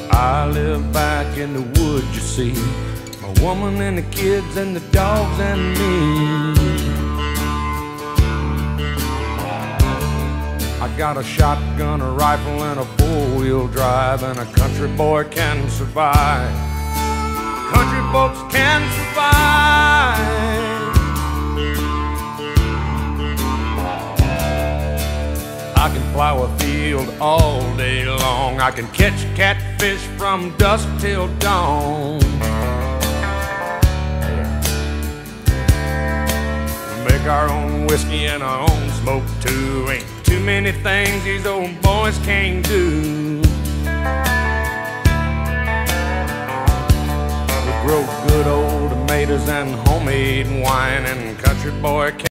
I live back in the woods, you see, my woman and the kids and the dogs and me. I got a shotgun, a rifle, and a four-wheel drive, and a country boy can survive. Country folks can survive. I can plow a field all day long. I can catch catfish from dusk till dawn. We make our own whiskey and our own smoke too. Ain't too many things these old boys can't do. We grow good old tomatoes and homemade wine, and country boy